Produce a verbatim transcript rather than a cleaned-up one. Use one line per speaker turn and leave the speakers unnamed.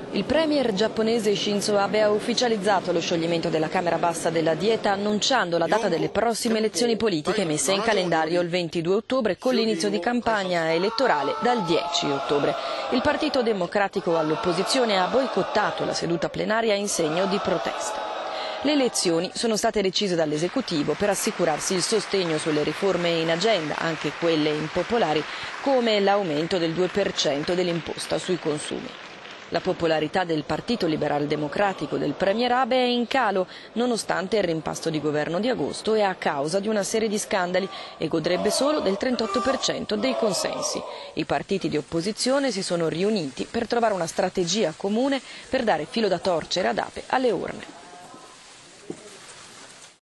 Il premier giapponese Shinzo Abe ha ufficializzato lo scioglimento della Camera Bassa della Dieta, annunciando la data delle prossime elezioni politiche messe in calendario il ventidue ottobre con l'inizio di campagna elettorale dal dieci ottobre. Il Partito Democratico all'opposizione ha boicottato la seduta plenaria in segno di protesta. Le elezioni sono state decise dall'esecutivo per assicurarsi il sostegno sulle riforme in agenda, anche quelle impopolari, come l'aumento del due per cento dell'imposta sui consumi. La popolarità del Partito Liberal Democratico del Premier Abe è in calo, nonostante il rimpasto di governo di agosto e a causa di una serie di scandali, e godrebbe solo del trentotto per cento dei consensi. I partiti di opposizione si sono riuniti per trovare una strategia comune per dare filo da torcere ad Abe alle urne.